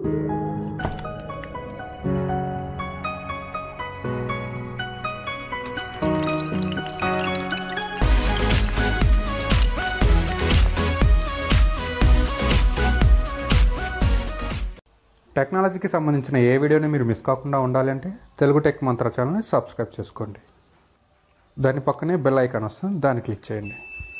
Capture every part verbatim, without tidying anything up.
టెక్నాలజీకి సంబంధించిన ఏ వీడియోని మీరు మిస్ కాకుండా ఉండాలి అంటే తెలుగు టెక్ మంత్ర ఛానల్ని సబ్స్క్రైబ్ చేసుకోండి. దాని పక్కనే బెల్ ఐకాన్ వస్తుంది, దాన్ని క్లిక్ చేయండి.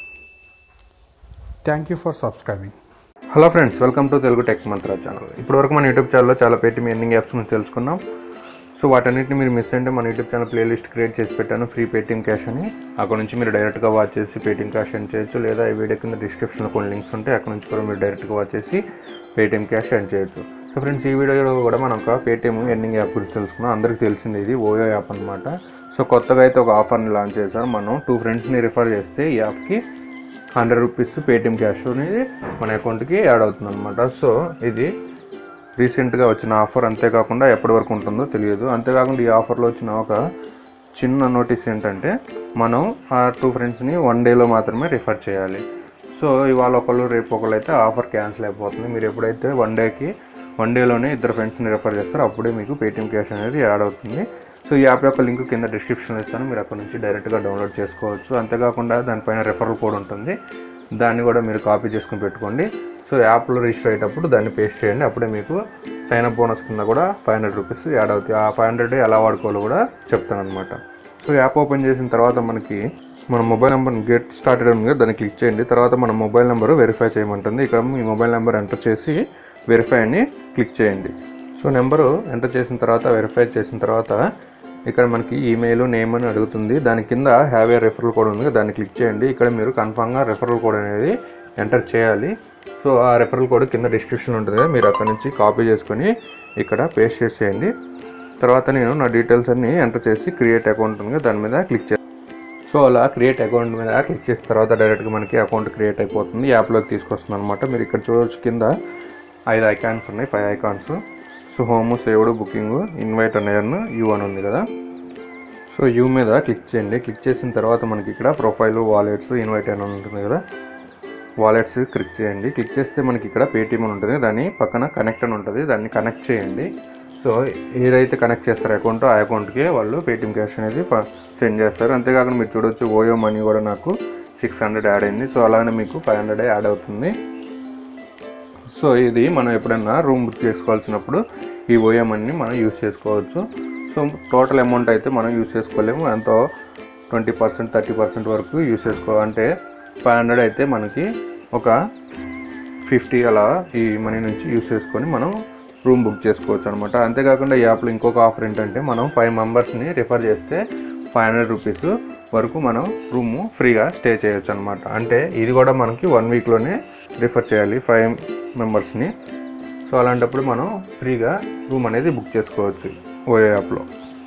Thank you for subscribing. Hello friends, welcome to Telugu tech Mantra channel. ఇప్పటివరకు మన యూట్యూబ్ ఛానల్లో చాలా పేటీఎం ఎర్నింగ్ యాప్స్ గురించి తెలుసుకున్నాం. సో వాటన్నిటిని మీరు మిస్ అంటే మన యూట్యూబ్ ఛానల్ ప్లేలిస్ట్ క్రియేట్ చేసి పెట్టాను, ఫ్రీ పేటీఎం క్యాష్ అని. అక్కడ నుంచి మీరు డైరెక్ట్గా వాచ్ చేసి పేటీఎం క్యాష్ ఎర్న్ చేయొచ్చు, లేదా ఈ వీడియో కింద డిస్క్రిప్షన్లో కొన్ని లింక్స్ ఉంటాయి, అక్కడ నుంచి కూడా మీరు డైరెక్ట్గా వాచ్ చేసి పేటీఎం క్యాష్ ఎర్న్ చేయొచ్చు. సో ఫ్రెండ్స్, ఈ వీడియోలో కూడా మనం ఒక పేటీఎం ఎర్నింగ్ యాప్ గురించి తెలుసుకున్నాం. అందరికీ తెలిసింది ఇది ఓయో యాప్ అనమాట. సో కొత్తగా అయితే ఒక ఆఫర్ని లాంచ్ చేశారు. మనం టూ ఫ్రెండ్స్ని రిఫర్ చేస్తే ఈ యాప్కి హండ్రెడ్ రూపీస్ పేటీఎం క్యాష్ అనేది మన అకౌంట్కి యాడ్ అవుతుంది అనమాట. సో ఇది రీసెంట్గా వచ్చిన ఆఫర్, అంతేకాకుండా ఎప్పటి వరకు ఉంటుందో తెలియదు. అంతేకాకుండా ఈ ఆఫర్లో వచ్చిన ఒక చిన్న నోటీస్ ఏంటంటే, మనం ఆ టూ ఫ్రెండ్స్ని వన్ డేలో మాత్రమే రిఫర్ చేయాలి. సో ఇవాళ ఒకళ్ళు రేపు ఒకళ్ళు అయితే ఆఫర్ క్యాన్సిల్ అయిపోతుంది. మీరు ఎప్పుడైతే వన్ డేకి వన్ డేలోనే ఇద్దరు ఫ్రెండ్స్ని రిఫర్ చేస్తారో అప్పుడే మీకు పేటీఎం క్యాష్ అనేది యాడ్ అవుతుంది. సో ఈ యాప్ యొక్క లింక్ కింద డిస్క్రిప్షన్లో ఇస్తాను, మీరు అక్కడ నుంచి డైరెక్ట్గా డౌన్లోడ్ చేసుకోవచ్చు. అంతేకాకుండా దానిపైన రెఫరల్ కోడ్ ఉంటుంది, దాన్ని కూడా మీరు కాపీ చేసుకుని పెట్టుకోండి. సో యాప్లో రిజిస్టర్ అయ్యేటప్పుడు దాన్ని పేస్ట్ చేయండి, అప్పుడే మీకు సైన్అప్ బోనస్ కింద కూడా ఫైవ్ హండ్రెడ్ రూపీస్ యాడ్ అవుతాయి. ఆ ఫైవ్ హండ్రెడ్ ఎలా వాడుకోవాలో కూడా చెప్తాను అనమాట. సో యాప్ ఓపెన్ చేసిన తర్వాత మనకి మన మొబైల్ నెంబర్ గెట్ స్టార్టెడ్ ఉంది, దాన్ని క్లిక్ చేయండి. తర్వాత మన మొబైల్ నెంబర్ వెరిఫై చేయమంటుంది. ఇక్కడ మీ మొబైల్ నెంబర్ ఎంటర్ చేసి వెరిఫై అని క్లిక్ చేయండి. సో నెంబరు ఎంటర్ చేసిన తర్వాత, వెరిఫై చేసిన తర్వాత ఇక్కడ మనకి ఈమెయిల్ నేమ్ అని అడుగుతుంది. దాని కింద హ్యావ్ ఏ రెఫరల్ కోడ్ ఉంది, దాన్ని క్లిక్ చేయండి. ఇక్కడ మీరు కన్ఫామ్గా రెఫరల్ కోడ్ అనేది ఎంటర్ చేయాలి. సో ఆ రెఫరల్ కోడ్ కింద డిస్క్రిప్షన్ ఉంటుంది, మీరు అక్కడ నుంచి కాపీ చేసుకొని ఇక్కడ పేస్ట్ చేసేయండి. తర్వాత నేను నా డీటెయిల్స్ అన్ని ఎంటర్ చేసి క్రియేట్ అకౌంట్ ఉంది, దాని మీద క్లిక్ చేయాలి. సో అలా క్రియేట్ అకౌంట్ మీద క్లిక్ చేసిన తర్వాత డైరెక్ట్గా మనకి అకౌంట్ క్రియేట్ అయిపోతుంది, యాప్లోకి తీసుకొస్తుంది అనమాట. మీరు ఇక్కడ చూడవచ్చు, కింద ఐదు ఐకాన్స్ ఉన్నాయి, five icons. So home, saved, booking, invite అనే యూ అని ఉంది కదా. సో యూ మీద క్లిక్ చేయండి. క్లిక్ చేసిన తర్వాత మనకి ఇక్కడ ప్రొఫైల్, వాలెట్స్, ఇన్వైట్ అని ఉంటుంది కదా. వాలెట్స్ క్లిక్ చేయండి. క్లిక్ చేస్తే మనకి ఇక్కడ పేటీఎం అని ఉంటుంది, దాని పక్కన కనెక్ట్ అని ఉంటుంది, దాన్ని కనెక్ట్ చేయండి. సో ఏదైతే కనెక్ట్ చేస్తారో అకౌంట్, ఆ అకౌంట్కి వాళ్ళు పేటీఎం క్యాష్ అనేది సెండ్ చేస్తారు. అంతేకాకుండా మీరు చూడవచ్చు, ఓయో మనీ కూడా నాకు సిక్స్ హండ్రెడ్ యాడ్ అయింది. సో అలానే మీకు ఫైవ్ హండ్రెడ్ యాడ్ అవుతుంది. సో ఇది మనం ఎప్పుడైనా రూమ్ బుక్ చేసుకోవాల్సినప్పుడు ఈ ఓయో మనీని మనం యూజ్ చేసుకోవచ్చు. సో టోటల్ అమౌంట్ అయితే మనం యూజ్ చేసుకోలేము, ఎంతో ట్వంటీ పర్సెంట్ థర్టీ పర్సెంట్ వరకు యూజ్ చేసుకో అంటే ఫైవ్ హండ్రెడ్ అయితే మనకి ఒక ఫిఫ్టీ అలా ఈ మనీ నుంచి యూజ్ చేసుకొని మనం రూమ్ బుక్ చేసుకోవచ్చు అనమాట. అంతేకాకుండా ఈ యాప్లో ఇంకొక ఆఫర్ ఏంటంటే, మనం ఫైవ్ మెంబర్స్ని రిఫర్ చేస్తే ఫైవ్ హండ్రెడ్ రూపీస్ వరకు మనం రూము ఫ్రీగా స్టే చేయొచ్చు అనమాట. అంటే ఇది కూడా మనకి వన్ వీక్లోనే రిఫర్ చేయాలి ఫైవ్ మెంబర్స్ని. సో అలాంటప్పుడు మనం ఫ్రీగా రూమ్ అనేది బుక్ చేసుకోవచ్చు ఓయో యాప్లో.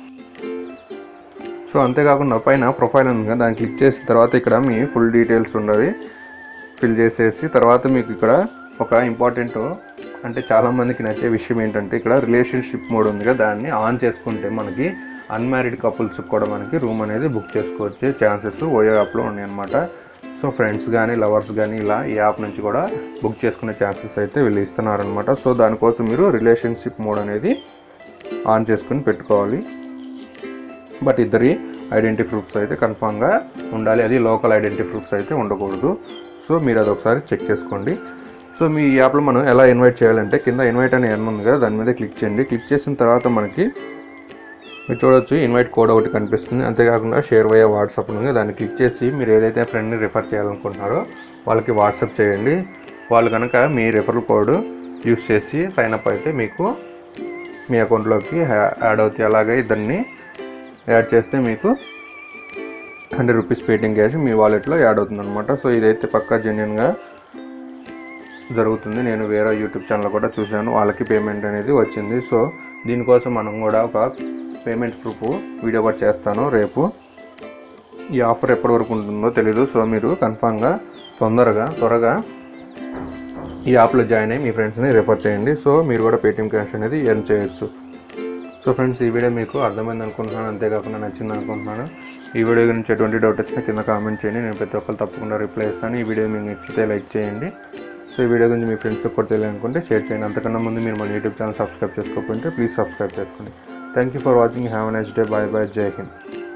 సో అంతేకాకుండా పైన ప్రొఫైల్ ఉంది కదా, దాన్ని క్లిక్ చేసిన తర్వాత ఇక్కడ మీ ఫుల్ డీటెయిల్స్ ఉన్నది ఫిల్ చేసేసి, తర్వాత మీకు ఇక్కడ ఒక ఇంపార్టెంట్ అంటే చాలామందికి నచ్చే విషయం ఏంటంటే, ఇక్కడ రిలేషన్షిప్ మోడ్ ఉంది కదా, దాన్ని ఆన్ చేసుకుంటే మనకి అన్మ్యారీడ్ కపుల్స్కి కూడా మనకి రూమ్ అనేది బుక్ చేసుకోవచ్చే ఛాన్సెస్ ఓయో యాప్లో ఉన్నాయి అనమాట. సో ఫ్రెండ్స్ కానీ లవర్స్ కానీ ఇలా ఈ యాప్ నుంచి కూడా బుక్ చేసుకునే ఛాన్సెస్ అయితే వీళ్ళు ఇస్తున్నారనమాట. సో దానికోసం మీరు రిలేషన్షిప్ మోడ్ అనేది ఆన్ చేసుకుని పెట్టుకోవాలి. బట్ ఇద్దరి ఐడెంటిటీ ప్రూఫ్స్ అయితే కన్ఫామ్గా ఉండాలి, అది లోకల్ ఐడెంటిటీ ప్రూఫ్స్ అయితే ఉండకూడదు. సో మీరు అది ఒకసారి చెక్ చేసుకోండి. సో మీ యాప్లో మనం ఎలా ఇన్వైట్ చేయాలంటే, కింద ఇన్వైట్ అని ఏమన్నా ఉంది కదా, దాని మీద క్లిక్ చేయండి. క్లిక్ చేసిన తర్వాత మనకి మీరు చూడవచ్చు, ఇన్వైట్ కోడ్ ఒకటి కనిపిస్తుంది. అంతేకాకుండా షేర్ వయా వాట్సాప్ ఉంది, దాన్ని క్లిక్ చేసి మీరు ఏదైతే ఫ్రెండ్ని రిఫర్ చేయాలనుకుంటున్నారో వాళ్ళకి వాట్సాప్ చేయండి. వాళ్ళు కనుక మీ రిఫరల్ కోడ్ యూస్ చేసి సైన్అప్ అయితే మీకు మీ అకౌంట్లోకి యాడ్ అవుతాయి. అలాగే ఇద్దరిని యాడ్ చేస్తే మీకు హండ్రెడ్ రూపీస్ పేటీఎం క్యాష్ మీ వాలెట్లో యాడ్ అవుతుంది అనమాట. సో ఇదైతే పక్కా జెన్యున్గా జరుగుతుంది. నేను వేరే యూట్యూబ్ ఛానల్ కూడా చూశాను, వాళ్ళకి పేమెంట్ అనేది వచ్చింది. సో దీనికోసం మనం కూడా ఒక పేమెంట్ ప్రూఫ్ వీడియో కూడా చేస్తాను రేపు. ఈ ఆఫర్ ఎప్పటి వరకు ఉంటుందో తెలీదు. సో మీరు కన్ఫామ్గా తొందరగా త్వరగా ఈ యాప్లో జాయిన్ అయ్యి మీ ఫ్రెండ్స్ని రిఫర్ చేయండి. సో మీరు కూడా పేటీఎం క్యాష్ అనేది ఎర్న్ చేయొచ్చు. సో ఫ్రెండ్స్, ఈ వీడియో మీకు అర్థమైంది అనుకుంటున్నాను, అంతేకాకుండా నచ్చింది అనుకుంటున్నాను. ఈ వీడియో గురించి ఎటువంటి డౌట్ వచ్చినా కింద కామెంట్ చేయండి, నేను ప్రతి ఒక్కరు తప్పకుండా రిప్లై ఇస్తాను. ఈ వీడియో మీకు నచ్చితే లైక్ చేయండి. సో ఈ వీడియో గురించి మీ ఫ్రెండ్స్కి కూడా తెలియాలనుకుంటే షేర్ చేయండి. అంతకన్నా ముందు మీరు మన యూట్యూబ్ ఛానల్ సబ్స్క్రైబ్ చేసుకోకపోతే ప్లీజ్ సబ్స్క్రైబ్ చేసుకోండి. Thank you for watching. Have a nice day. Bye bye. జై హింద్.